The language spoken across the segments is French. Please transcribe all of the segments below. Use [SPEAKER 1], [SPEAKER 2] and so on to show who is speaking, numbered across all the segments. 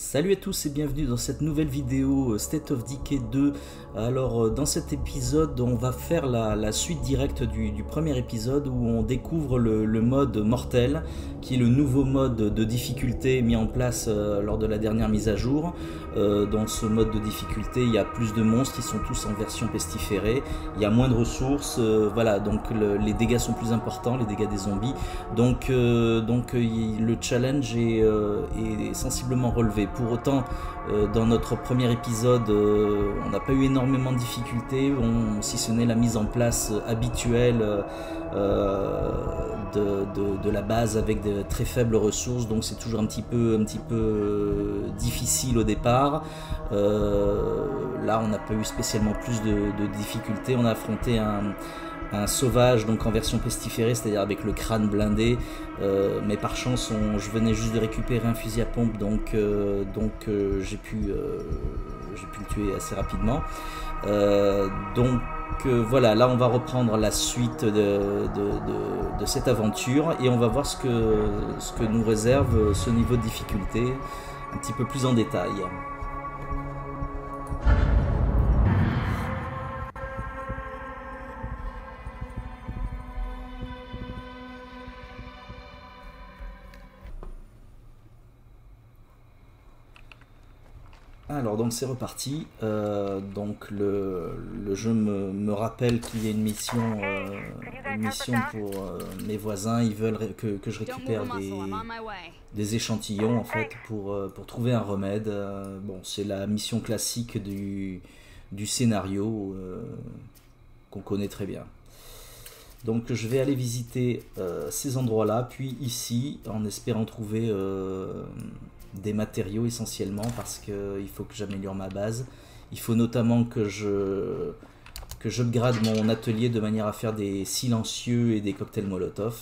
[SPEAKER 1] Salut à tous et bienvenue dans cette nouvelle vidéo State of Decay 2. Alors dans cet épisode on va faire la suite directe du premier épisode où on découvre le mode mortel qui est le nouveau mode de difficulté mis en place lors de la dernière mise à jour. Dans ce mode de difficulté il y a plus de monstres, ils sont tous en version pestiférée, il y a moins de ressources, voilà, donc les dégâts sont plus importants, les dégâts des zombies, donc le challenge est sensiblement relevé. Pour autant, dans notre premier épisode, on n'a pas eu énormément de difficultés, si ce n'est la mise en place habituelle de la base avec de très faibles ressources, donc c'est toujours un petit peu difficile au départ. Là on n'a pas eu spécialement plus de difficultés, on a affronté un sauvage donc en version pestiférée, c'est-à-dire avec le crâne blindé, mais par chance je venais juste de récupérer un fusil à pompe, donc j'ai pu le tuer assez rapidement. Voilà, là on va reprendre la suite de cette aventure et on va voir ce que nous réserve ce niveau de difficulté un petit peu plus en détail. Alors donc c'est reparti, donc le jeu me rappelle qu'il y a une mission pour mes voisins. Ils veulent que je récupère des échantillons en fait pour trouver un remède. Bon, c'est la mission classique du scénario qu'on connaît très bien. Donc je vais aller visiter ces endroits là, puis ici en espérant trouver des matériaux essentiellement, parce qu'il faut que j'améliore ma base. Il faut notamment que j'upgrade mon atelier de manière à faire des silencieux et des cocktails Molotov.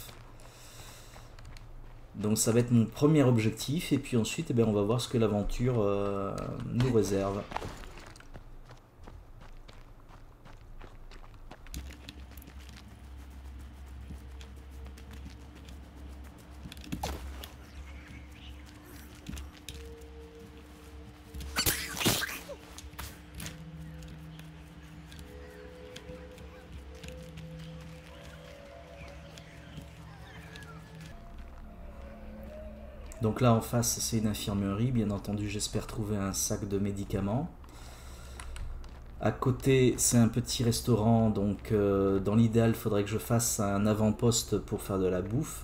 [SPEAKER 1] Donc ça va être mon premier objectif, et puis ensuite on va voir ce que l'aventure nous réserve. Donc là en face c'est une infirmerie, bien entendu j'espère trouver un sac de médicaments. À côté c'est un petit restaurant, donc dans l'idéal il faudrait que je fasse un avant-poste pour faire de la bouffe.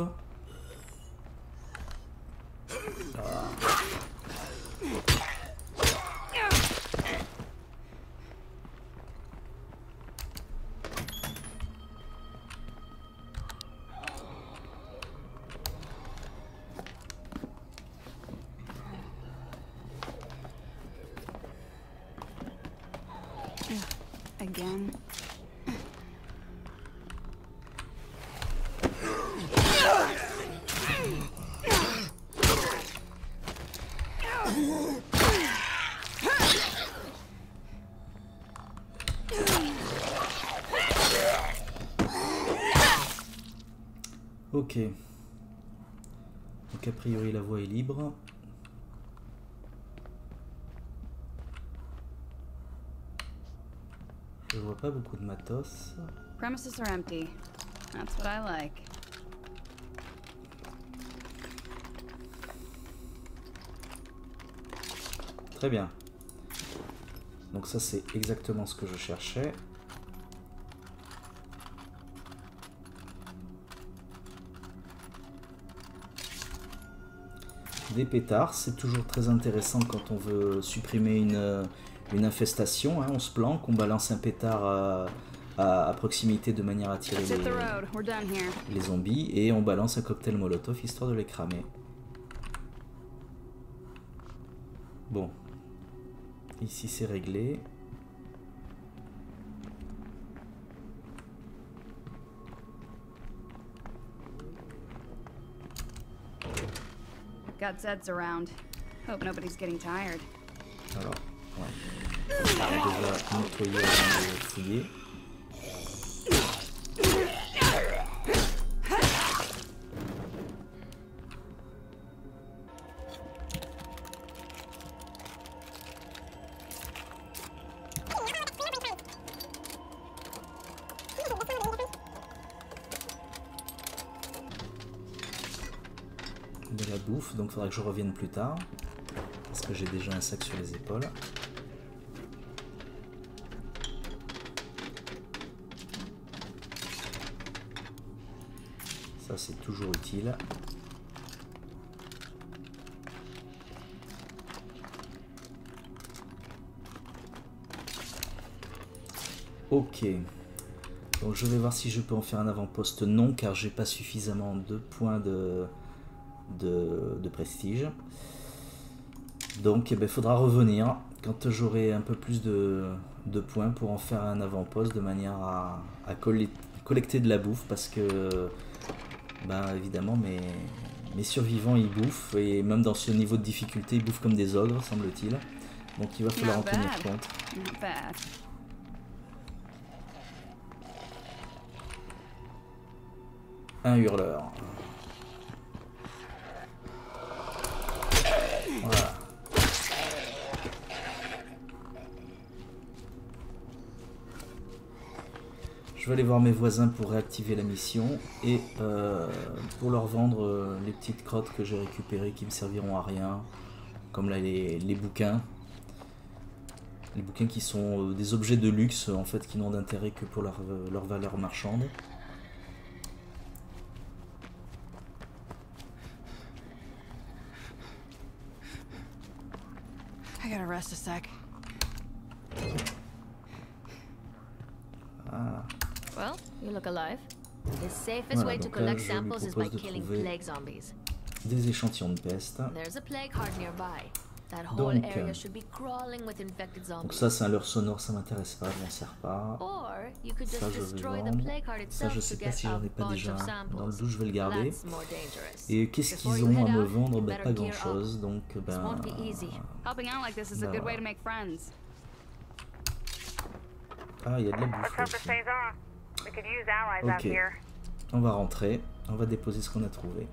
[SPEAKER 2] Again.
[SPEAKER 1] Ok. Donc a priori la voie est libre. Je vois pas beaucoup de matos.
[SPEAKER 2] Premises are empty. That's what I like.
[SPEAKER 1] Très bien. Donc ça c'est exactement ce que je cherchais. Des pétards, c'est toujours très intéressant quand on veut supprimer une infestation, hein. On se planque, on balance un pétard à proximité de manière à tirer les zombies, et on balance un cocktail Molotov histoire de les cramer. Bon, ici c'est réglé.
[SPEAKER 2] Got Zeds around. Hope nobody's getting tired.
[SPEAKER 1] Alors, ouais. On va déjà nettoyer avant de fouiller. de la bouffe, donc il faudra que je revienne plus tard. Parce que j'ai déjà un sac sur les épaules. Ça c'est toujours utile. Ok. Donc je vais voir si je peux en faire un avant-poste. Non, car j'ai pas suffisamment de points de prestige. Donc il faudra revenir quand j'aurai un peu plus de points pour en faire un avant-poste de manière à collecter de la bouffe, parce que évidemment mes survivants ils bouffent, et même dans ce niveau de difficulté ils bouffent comme des ogres, semble-t-il. Donc il va falloir en tenir compte. Un hurleur. Voilà. Je vais aller voir mes voisins pour réactiver la mission et pour leur vendre les petites crottes que j'ai récupérées qui me serviront à rien. Comme là les bouquins. Les bouquins qui sont des objets de luxe en fait, qui n'ont d'intérêt que pour leur valeur marchande.
[SPEAKER 3] I gotta rest a sec.
[SPEAKER 1] Ah.
[SPEAKER 4] Well, you look alive. The safest way to collect samples is by killing plague zombies.
[SPEAKER 1] Des échantillons de peste.
[SPEAKER 4] There's a plague heart nearby. That whole area should be crawling with infected zombies.
[SPEAKER 1] Donc ça c'est un leurre sonore, ça m'intéresse pas, je m'en sers pas. Ça je vais vendre. Ça je sais pas si j'en ai pas déjà dans le dos, je vais le garder. Et qu'est-ce qu'ils ont à me vendre? Pas grand chose, donc ah, il y a de la bouffe aussi. Ok, on va rentrer, on va déposer ce qu'on a trouvé.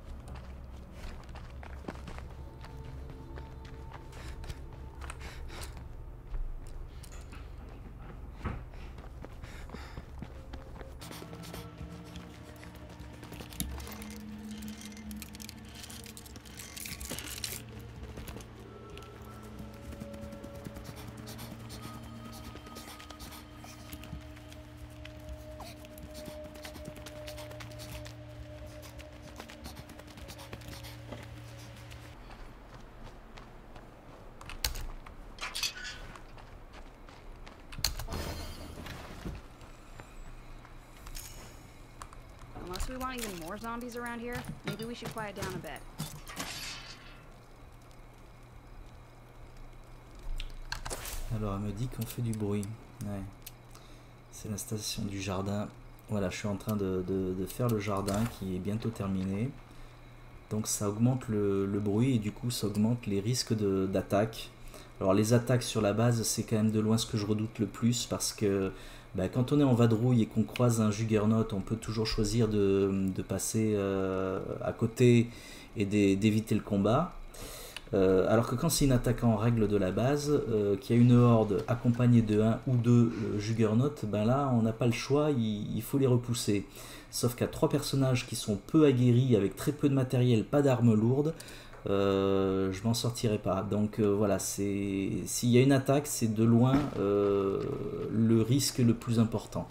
[SPEAKER 2] Unless we want even more zombies around here, maybe we should quiet down a bit.
[SPEAKER 1] Alors elle me dit qu'on fait du bruit. Ouais. C'est la station du jardin. Voilà, je suis en train de faire le jardin qui est bientôt terminé. Donc ça augmente le bruit et du coup ça augmente les risques d'attaque. Alors les attaques sur la base, c'est quand même de loin ce que je redoute le plus, parce que quand on est en vadrouille et qu'on croise un juggernaut, on peut toujours choisir de passer à côté et d'éviter le combat. Alors que quand c'est une attaque en règle de la base, qu'il y a une horde accompagnée de 1 ou 2 juggernauts, là on n'a pas le choix, il faut les repousser. Sauf qu'à 3 personnages qui sont peu aguerris, avec très peu de matériel, pas d'armes lourdes, je m'en sortirai pas. Donc voilà, s'il y a une attaque, c'est de loin le risque le plus important.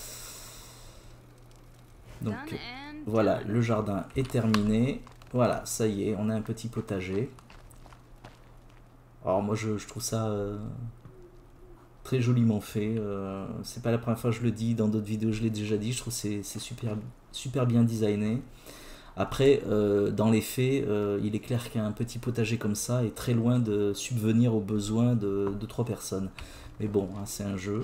[SPEAKER 1] Donc voilà, le jardin est terminé. Voilà, ça y est, on a un petit potager. Alors moi je trouve ça très joliment fait. C'est pas la première fois que je le dis, dans d'autres vidéos je l'ai déjà dit, je trouve que c'est super bien designé. Après, dans les faits, il est clair qu'un petit potager comme ça est très loin de subvenir aux besoins de 3 personnes. Mais bon, hein, c'est un jeu.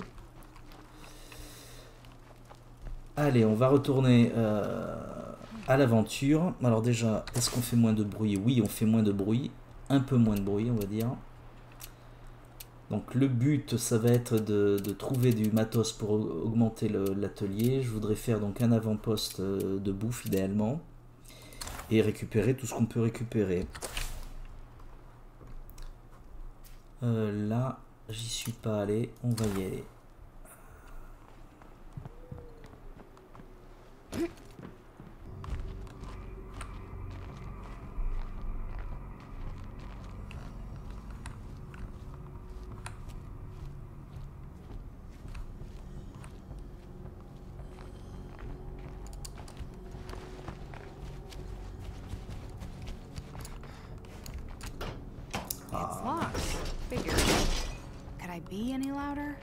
[SPEAKER 1] Allez, on va retourner à l'aventure. Alors déjà, est-ce qu'on fait moins de bruit? Oui, on fait moins de bruit. Un peu moins de bruit, on va dire. Donc le but, ça va être de trouver du matos pour augmenter l'atelier. Je voudrais faire donc un avant-poste de bouffe, idéalement. Et récupérer tout ce qu'on peut récupérer. Là, j'y suis pas allé, on va y aller.
[SPEAKER 3] be any louder?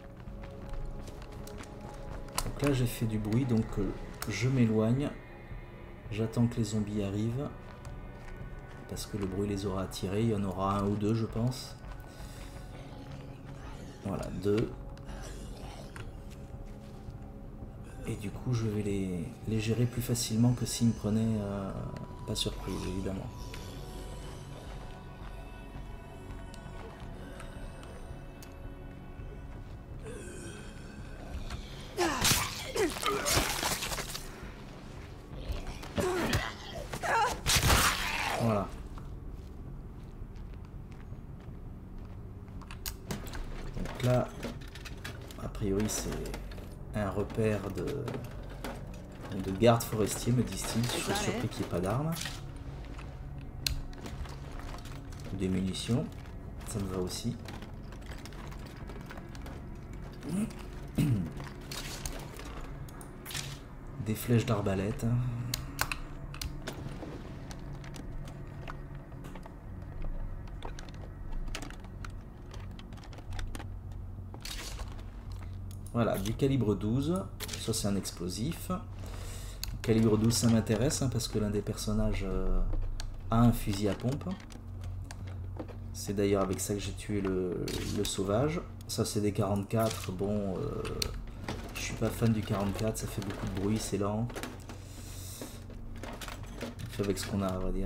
[SPEAKER 1] Donc là j'ai fait du bruit, donc je m'éloigne. J'attends que les zombies arrivent. Parce que le bruit les aura attirés. Il y en aura un ou deux je pense. Voilà, 2. Et du coup je vais les gérer plus facilement que s'ils me prenaient pas surprise évidemment. Voilà. Donc là, a priori c'est un repère de garde forestier, me disent-ils. Je suis surpris qu'il n'y ait pas d'armes. Des munitions, ça me va aussi. Des flèches d'arbalète. Voilà, du calibre 12, ça c'est un explosif. Calibre 12 ça m'intéresse parce que l'un des personnages a un fusil à pompe. C'est d'ailleurs avec ça que j'ai tué le sauvage. Ça c'est des 44, bon, je suis pas fan du 44, ça fait beaucoup de bruit, c'est lent. On fait avec ce qu'on a, on va dire.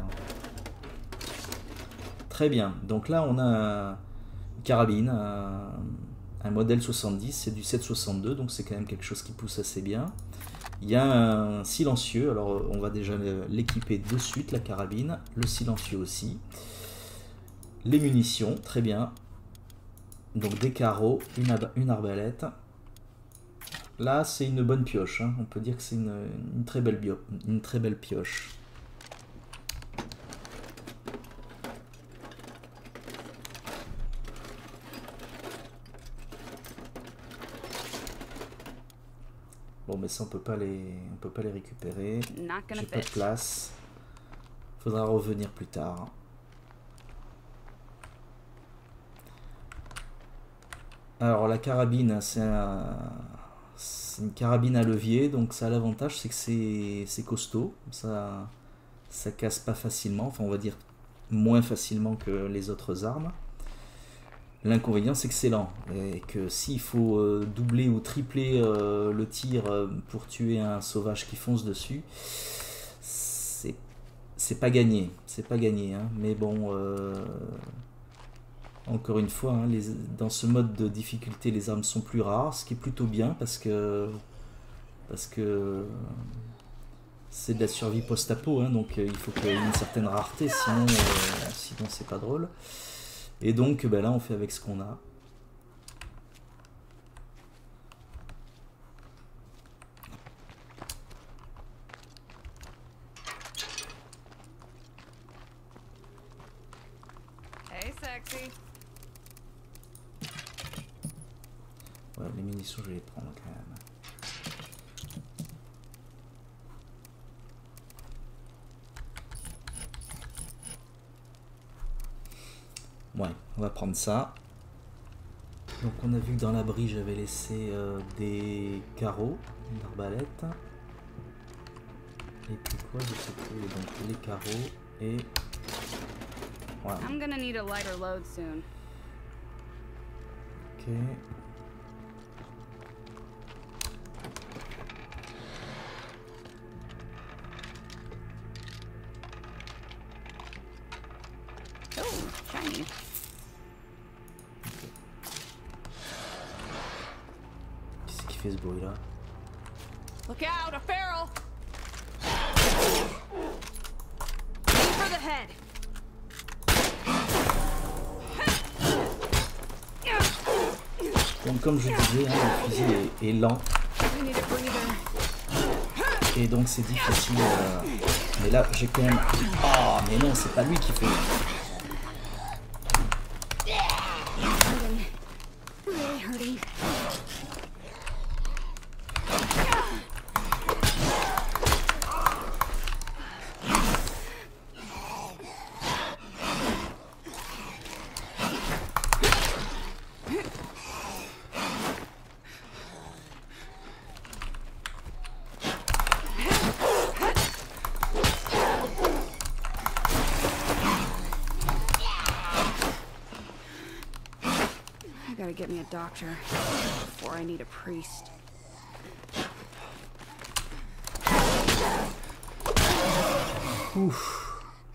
[SPEAKER 1] Très bien, donc là on a une carabine, un modèle 70, c'est du 7,62, donc c'est quand même quelque chose qui pousse assez bien. Il y a un silencieux, alors on va déjà l'équiper de suite, la carabine, le silencieux aussi. Les munitions, très bien. Donc des carreaux, une arbalète. Là c'est une bonne pioche, hein. On peut dire que c'est une très belle pioche. Bon mais ça on peut pas les récupérer. J'ai pas de place. Faudra revenir plus tard. Alors la carabine, c'est une carabine à levier, donc ça a l'avantage c'est que c'est costaud, ça casse pas facilement, enfin on va dire moins facilement que les autres armes. L'inconvénient c'est que c'est lent, et que s'il faut doubler ou tripler le tir pour tuer un sauvage qui fonce dessus, c'est pas gagné, hein. Mais bon, encore une fois, hein, dans ce mode de difficulté les armes sont plus rares, ce qui est plutôt bien parce que c'est de la survie post-apo, hein, donc il faut qu'il y ait une certaine rareté, sinon c'est pas drôle. Et donc ben là on fait avec ce qu'on a.
[SPEAKER 2] Hey, sexy.
[SPEAKER 1] Ouais, les munitions je vais les prendre quand même. Ouais, on va prendre ça. Donc on a vu que dans l'abri j'avais laissé des carreaux, d'arbalète. Et puis quoi, je sais plus, donc les carreaux et... Voilà.
[SPEAKER 2] I'm gonna need a lighter load soon.
[SPEAKER 1] Ok.
[SPEAKER 2] Oh, shiny.
[SPEAKER 1] Qu'est-ce qui fait ce bruit là?
[SPEAKER 3] Look out, a feral! Aim for the head.
[SPEAKER 1] Donc comme je disais, hein, le fusil est lent.
[SPEAKER 3] We need a breather.
[SPEAKER 1] Et donc c'est difficile. Mais là j'ai quand même... Oh mais non, c'est pas lui qui fait.
[SPEAKER 3] Really hurting.
[SPEAKER 2] gotta get me a doctor before I need a priest.
[SPEAKER 1] Ouf.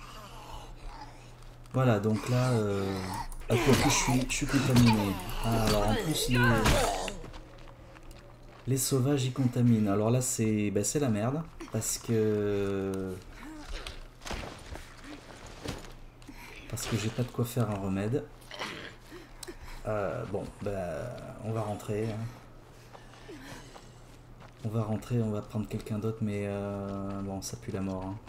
[SPEAKER 1] Voilà, donc là, à quoi je suis contaminé. Ah, alors en plus les sauvages y contaminent. Alors là c'est la merde parce que j'ai pas de quoi faire un remède. Bon, on va rentrer. Hein. On va rentrer, on va prendre quelqu'un d'autre, mais bon, ça pue la mort. Hein.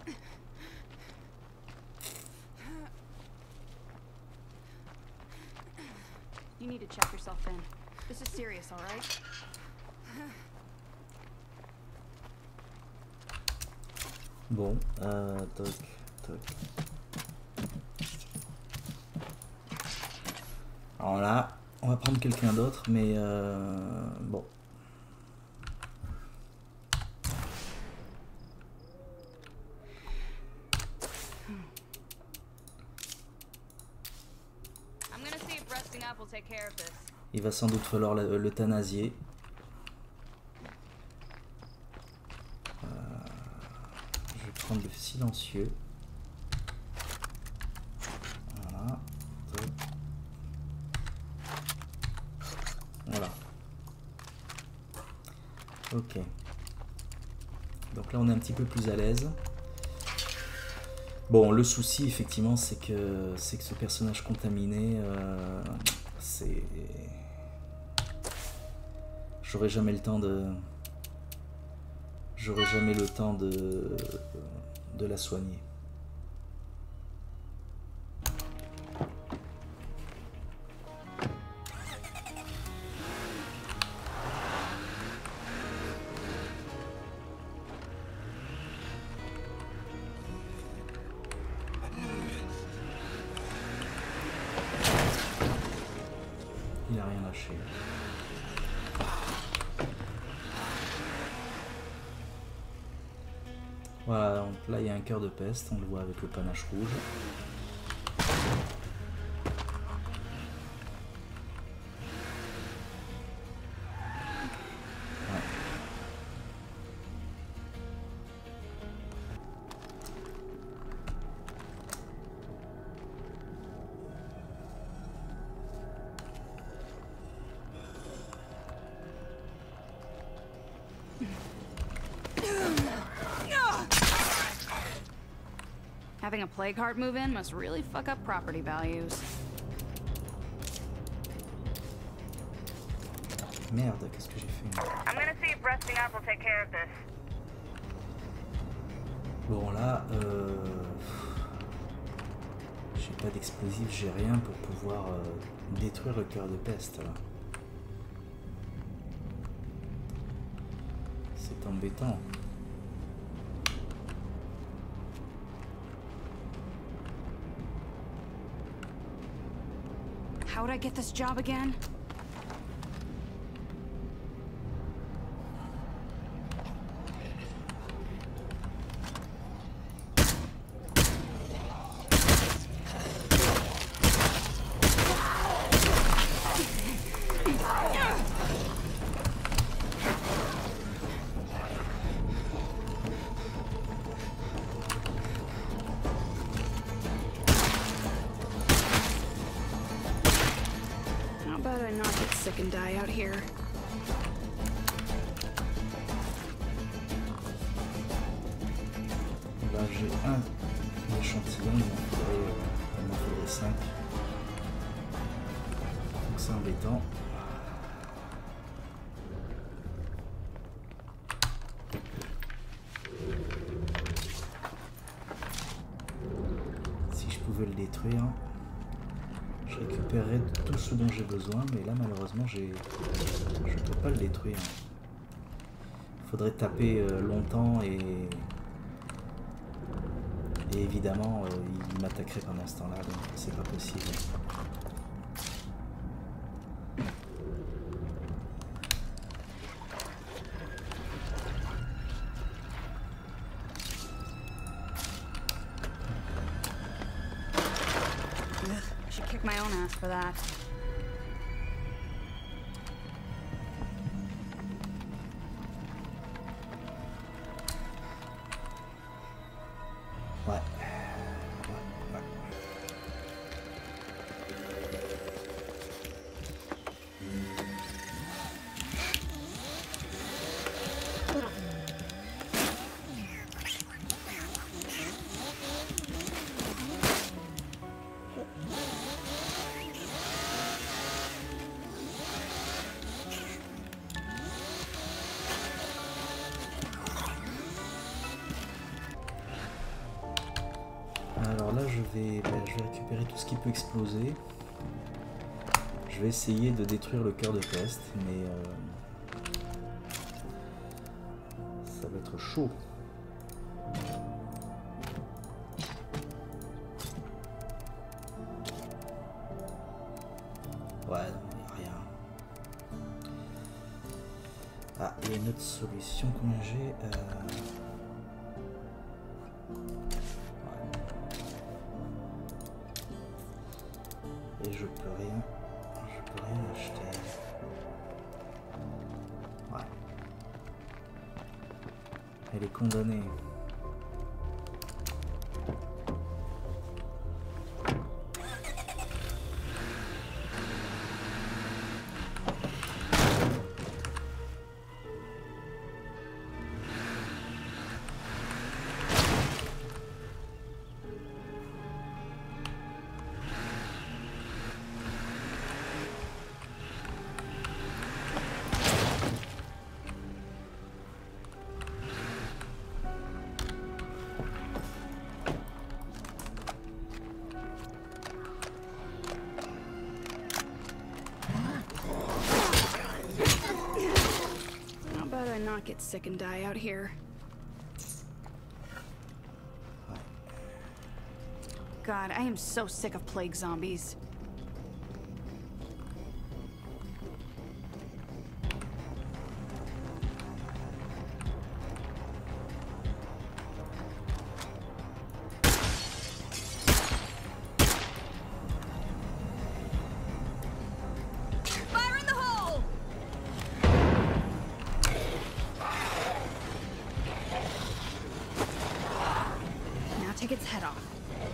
[SPEAKER 2] You need to check yourself in. This is serious, all right?
[SPEAKER 1] Bon, toc, toc. Alors là, on va prendre quelqu'un d'autre, mais bon. Il va sans doute falloir l'euthanasier. Je vais prendre le silencieux. Voilà. Voilà. Ok. Donc là on est un petit peu plus à l'aise. Bon, le souci effectivement c'est que ce personnage contaminé, c'est... J'aurai jamais le temps de... J'aurai jamais le temps de la soigner. Il a rien lâché. Voilà, donc là il y a un cœur de peste, on le voit avec le panache rouge. Ouais.
[SPEAKER 2] Having a plague heart move in must really fuck up property values.
[SPEAKER 1] Merde, qu'est-ce que j'ai fait?
[SPEAKER 5] I'm gonna see if resting up will take care of this.
[SPEAKER 1] Bon là, j'ai pas d'explosif, j'ai rien pour pouvoir détruire le cœur de peste là. C'est embêtant.
[SPEAKER 2] How would I get this job again? How about I not get sick and die out here?
[SPEAKER 1] Là j'ai un échantillon, il m'en faudrait 5. Donc c'est embêtant. Si je pouvais le détruire, je récupérerais tout ce dont j'ai besoin, mais là malheureusement je ne peux pas le détruire. Il faudrait taper longtemps et évidemment il m'attaquerait pendant ce temps-là, donc c'est pas possible.
[SPEAKER 2] I should kick my own ass for that.
[SPEAKER 1] je vais récupérer tout ce qui peut exploser. Je vais essayer de détruire le cœur de peste, mais ça va être chaud. Ouais, rien. Ah, il y a une autre solution. Combien j'ai Et je peux rien acheter. Ouais. Elle est condamnée.
[SPEAKER 2] Not get sick and die out here. God, I am so sick of plague zombies. Take its head off.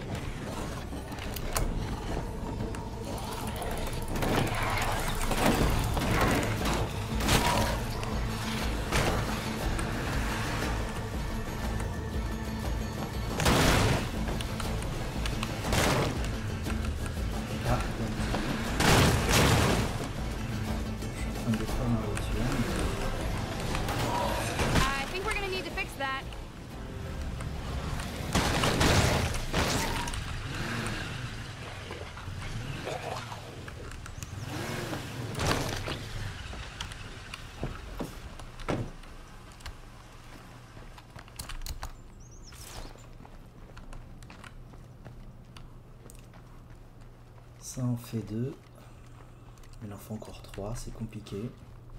[SPEAKER 2] I think we're gonna need to fix that.
[SPEAKER 1] Ça en fait 2. Il en faut encore 3, c'est compliqué.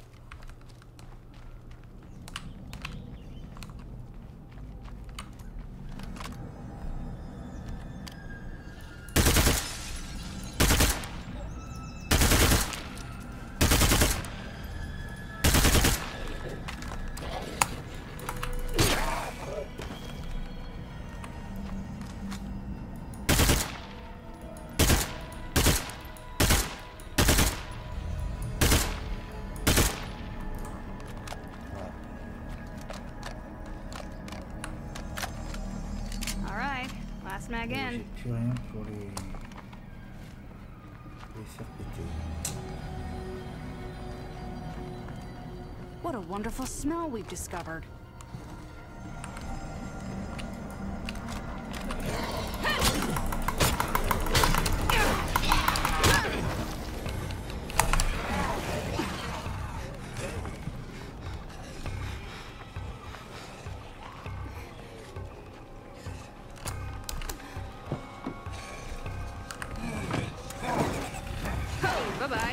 [SPEAKER 1] J'ai plus rien pour les faire péter.
[SPEAKER 2] What a wonderful smell we've discovered. Bye-bye.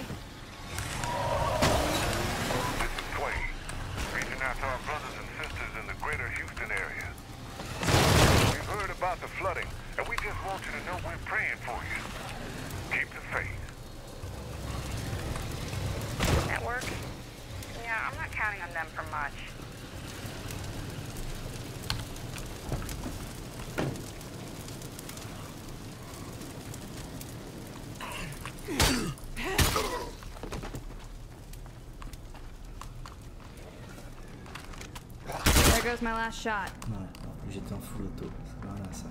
[SPEAKER 6] The flooding, and we just want you to know we're praying for you. Keep the faith.
[SPEAKER 5] Network? Yeah, I'm not counting on them for much.
[SPEAKER 2] There goes my last shot.
[SPEAKER 1] Ouais, en plus j'étais en full auto, c'est pas rien ça.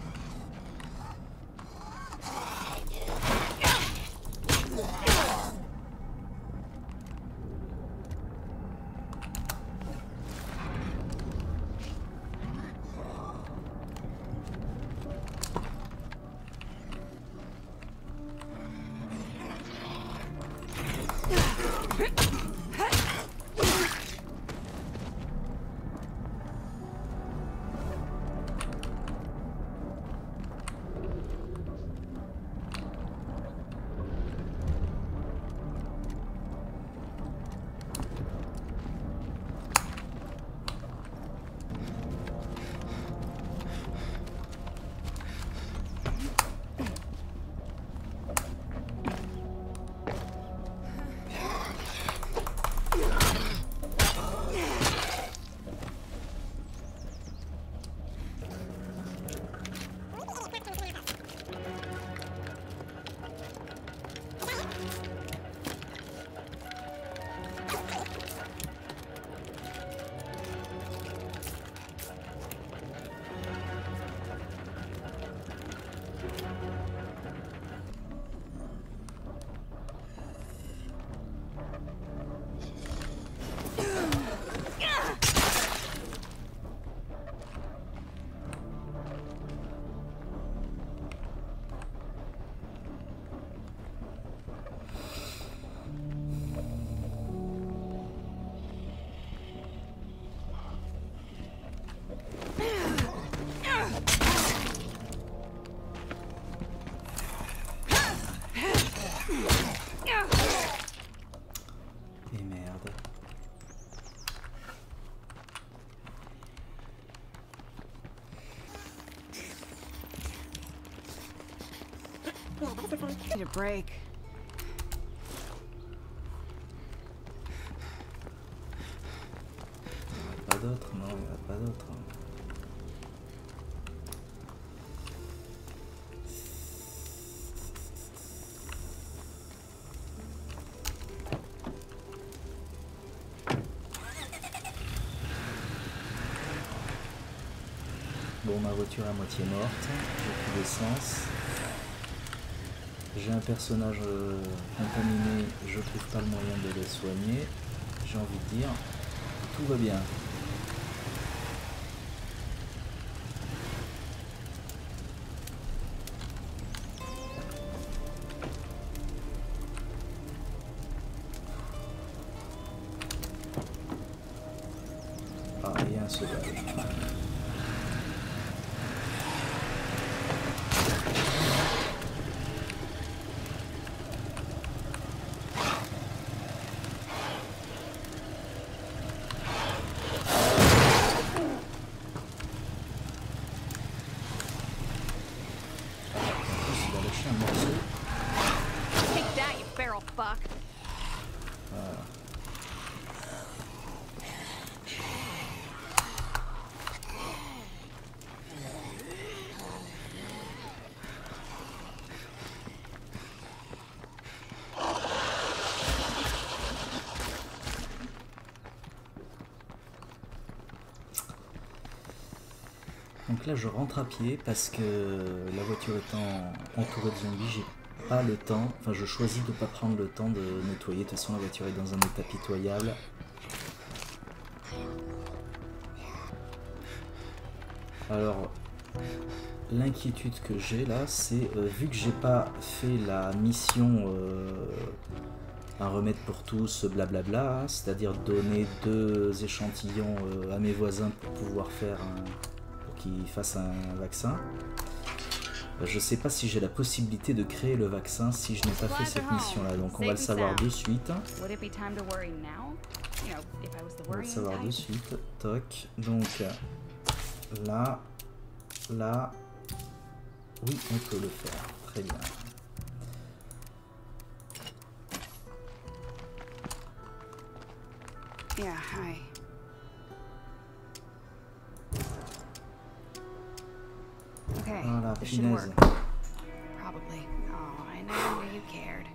[SPEAKER 1] Et merde.
[SPEAKER 3] Need a break.
[SPEAKER 1] Pas d'autre, non, il n'y en a pas d'autre. Bon, ma voiture est à moitié morte, j'ai plus d'essence. J'ai un personnage contaminé, je trouve pas le moyen de le soigner. J'ai envie de dire, tout va bien. Ah, il y a un sauvage.
[SPEAKER 3] Take that, you feral fuck.
[SPEAKER 1] Donc là je rentre à pied parce que la voiture étant entourée de zombies, j'ai pas le temps, enfin je choisis de pas prendre le temps de nettoyer, de toute façon la voiture est dans un état pitoyable. Alors l'inquiétude que j'ai là, c'est vu que j'ai pas fait la mission un remède pour tous, blablabla, c'est-à-dire donner 2 échantillons à mes voisins pour pouvoir faire qu'ils fassent un vaccin. Je sais pas si j'ai la possibilité de créer le vaccin si je n'ai pas fait cette mission là, donc on va le savoir de suite. On va le savoir de suite. Toc. Donc là, là, oui, on peut le faire. Très bien.
[SPEAKER 3] Yeah, hi. Okay,
[SPEAKER 1] Voilà,
[SPEAKER 3] this should
[SPEAKER 1] punaise.
[SPEAKER 3] work. Probably. Oh, I never knew you cared.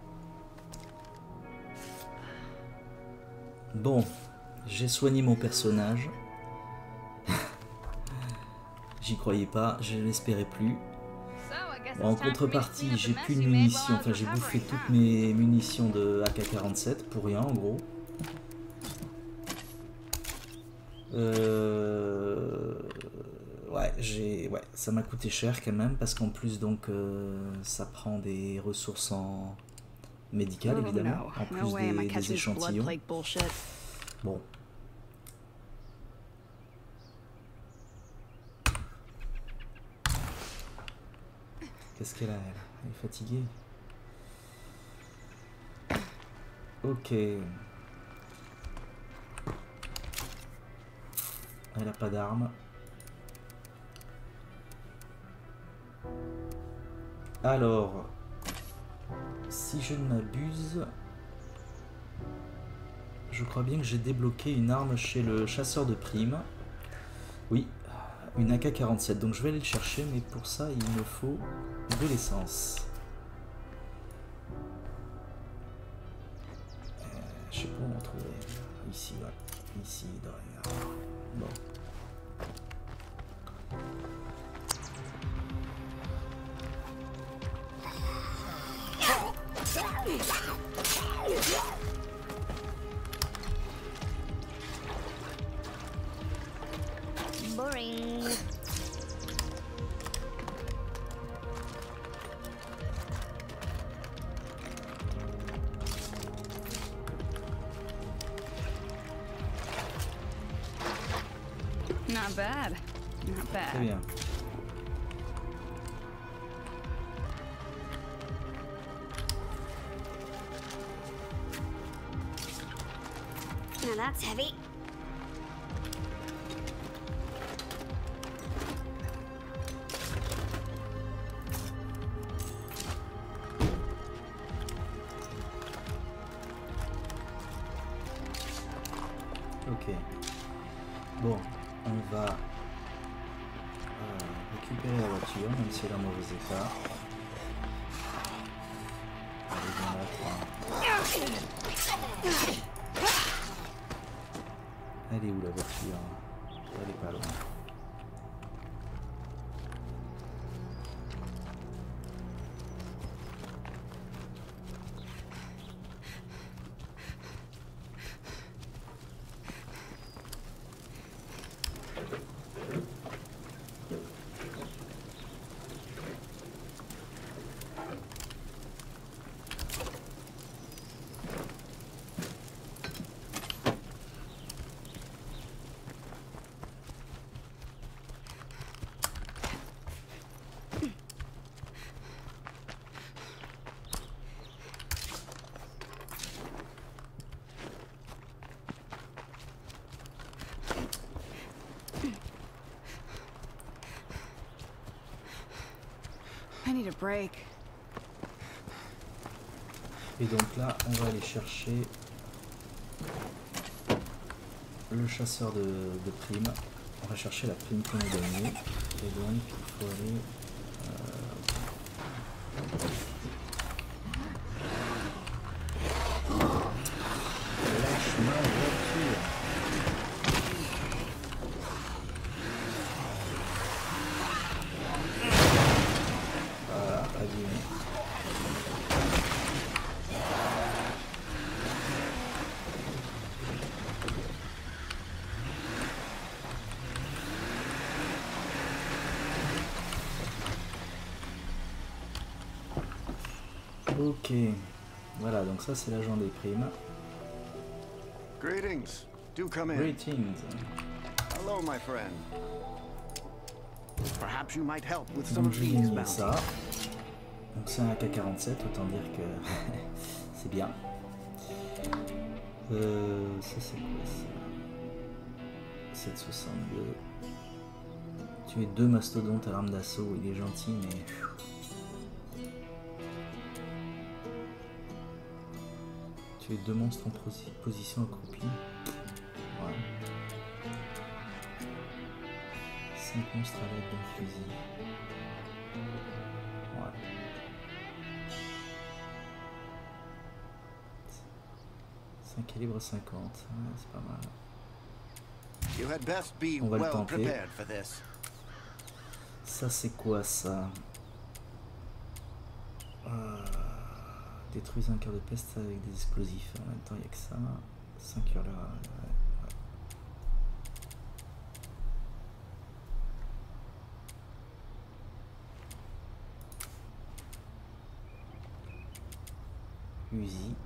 [SPEAKER 1] Bon, j'ai soigné mon personnage. J'y croyais pas, je l'espérais plus. Bon, en contrepartie, j'ai plus de munitions, enfin j'ai bouffé toutes mes munitions de AK-47 pour rien en gros. Ouais, ça m'a coûté cher quand même parce qu'en plus donc ça prend des ressources en médicale
[SPEAKER 2] Oh,
[SPEAKER 1] évidemment,
[SPEAKER 2] no.
[SPEAKER 1] en plus
[SPEAKER 2] No way am I
[SPEAKER 1] des
[SPEAKER 2] catching this blood
[SPEAKER 1] échantillons.
[SPEAKER 2] plague bullshit.
[SPEAKER 1] Bon. Qu'est-ce qu'elle a, elle? Elle est fatiguée. Ok. Elle a pas d'arme. Alors, si je ne m'abuse, je crois bien que j'ai débloqué une arme chez le chasseur de primes. Oui, une AK-47. Donc je vais aller le chercher, mais pour ça, il me faut de l'essence. Je sais pas où on trouver. Ici, ouais. Ici, il doit y avoir. Bon.
[SPEAKER 4] Boring.
[SPEAKER 2] Not bad. Not
[SPEAKER 1] Très
[SPEAKER 2] bad.
[SPEAKER 1] bien.
[SPEAKER 4] Now that's heavy.
[SPEAKER 1] Ok. Bon, on va récupérer la voiture, même si elle est en mauvais état. Allez, viens là, toi. Elle est où la voiture? Elle est pas loin.
[SPEAKER 2] I need a break.
[SPEAKER 1] Et donc là, on va aller chercher le chasseur de primes. On va chercher la prime qu'on a donnée. Et donc, il faut aller... Lâche-moi la voiture. Voilà, abîmé. Ok, voilà, donc ça c'est l'agent des primes.
[SPEAKER 7] Greetings. Do come in.
[SPEAKER 1] Greetings.
[SPEAKER 7] Hello, my friend. Perhaps you might help with some
[SPEAKER 1] Donc
[SPEAKER 7] of
[SPEAKER 1] j'ai
[SPEAKER 7] these
[SPEAKER 1] gagné
[SPEAKER 7] bounties.
[SPEAKER 1] ça. Donc c'est un AK-47, autant dire que c'est bien. Ça c'est quoi ça? 762. Tuer 2 mastodontes à l'arme d'assaut, il est gentil mais... Tuer 2 monstres en position accroupie. Ouais. 5 monstres à l'aide d'un fusil. Ouais. 5 calibre 50, ouais, c'est pas mal.
[SPEAKER 7] You had best be
[SPEAKER 1] On va le
[SPEAKER 7] well
[SPEAKER 1] tenter.
[SPEAKER 7] prepared for this.
[SPEAKER 1] Ça c'est quoi ça? Détruisez un cœur de peste avec des explosifs. En même temps il n'y a que ça. 5 heures là. Ouais. Uzi.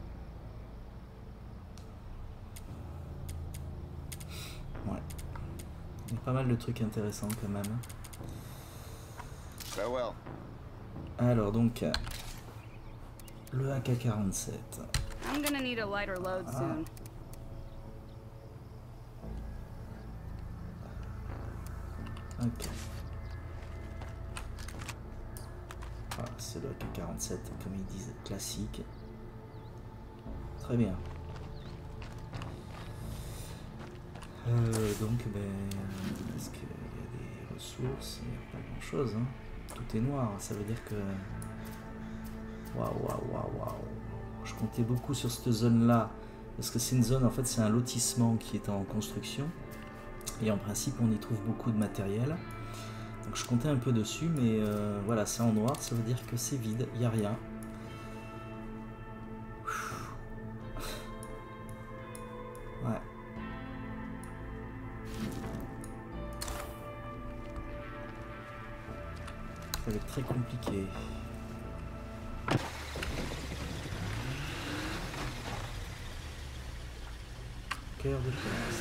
[SPEAKER 1] Ouais. Il y a pas mal de trucs intéressants quand même.
[SPEAKER 7] Farewell.
[SPEAKER 1] Alors donc, le AK-47.
[SPEAKER 2] I'm gonna need a lighter load soon.
[SPEAKER 1] Ok. Voilà, c'est le AK-47, comme ils disent, classique. Très bien. Donc, ben, est-ce qu'il y a des ressources? Il n'y a pas grand-chose. Hein. Tout est noir, ça veut dire que... Waouh. Je comptais beaucoup sur cette zone-là, parce que c'est une zone, en fait, c'est un lotissement qui est en construction. Et en principe, on y trouve beaucoup de matériel. Donc je comptais un peu dessus, mais voilà, c'est en noir, ça veut dire que c'est vide, il n'y a rien. Ouais. Ça va être très compliqué. Cœur de peste.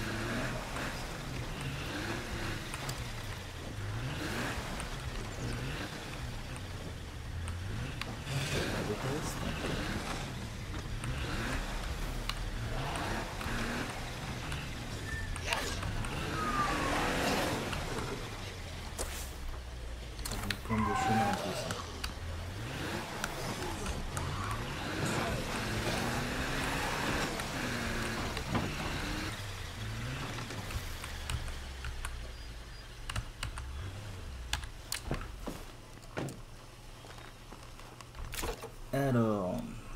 [SPEAKER 1] Alors,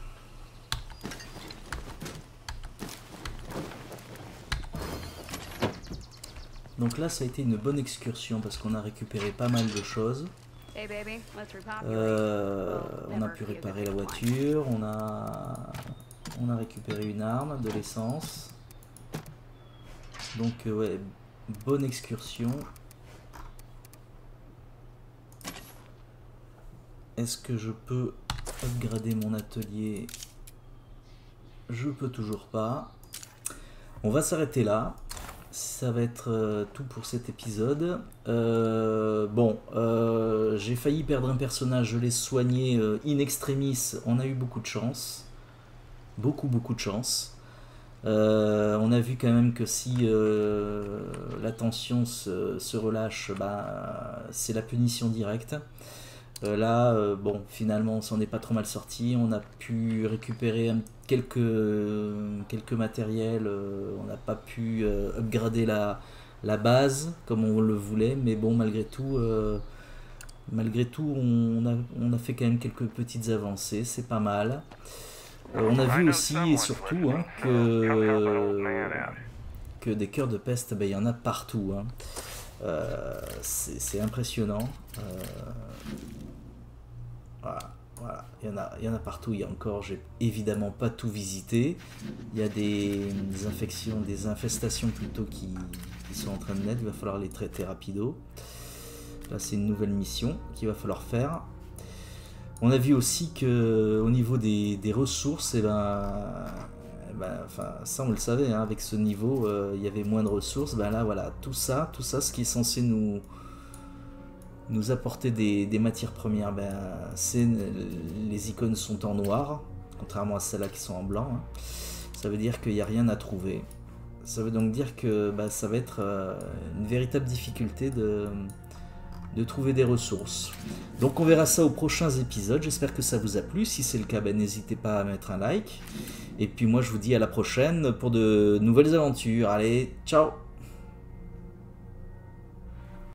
[SPEAKER 1] donc là ça a été une bonne excursion parce qu'on a récupéré pas mal de choses.
[SPEAKER 2] Hey baby, let's repopulate.
[SPEAKER 1] On a pu réparer la voiture, on a récupéré une arme, de l'essence. Donc ouais, bonne excursion. Est-ce que je peux upgrader mon atelier? Je peux toujours pas. On va s'arrêter là. Ça va être tout pour cet épisode. J'ai failli perdre un personnage, je l'ai soigné in extremis. On a eu beaucoup de chance. Beaucoup de chance. On a vu quand même que si la tension se relâche, bah, c'est la punition directe. Bon, finalement, on s'en est pas trop mal sorti. On a pu récupérer quelques matériels. On n'a pas pu upgrader la base comme on le voulait, mais bon, malgré tout, on a fait quand même quelques petites avancées. C'est pas mal. On a vu aussi et surtout hein, que des cœurs de peste, ben, il y en a partout. Hein. C'est impressionnant. Voilà, il y en a partout. Il y a encore, j'ai évidemment pas tout visité. Il y a des infections, des infestations plutôt qui sont en train de naître. Il va falloir les traiter rapido. Là, c'est une nouvelle mission qu'il va falloir faire. On a vu aussi que au niveau des ressources, enfin, ça on le savait, hein, avec ce niveau, il y avait moins de ressources. Ben là, voilà, tout ça, ce qui est censé nous apporter des matières premières, ben, les icônes sont en noir, contrairement à celles-là qui sont en blanc. Hein. Ça veut dire qu'il n'y a rien à trouver. Ça veut donc dire que ben, ça va être une véritable difficulté de trouver des ressources. Donc on verra ça aux prochains épisodes. J'espère que ça vous a plu. Si c'est le cas, ben, n'hésitez pas à mettre un like. Et puis moi je vous dis à la prochaine pour de nouvelles aventures. Allez, ciao!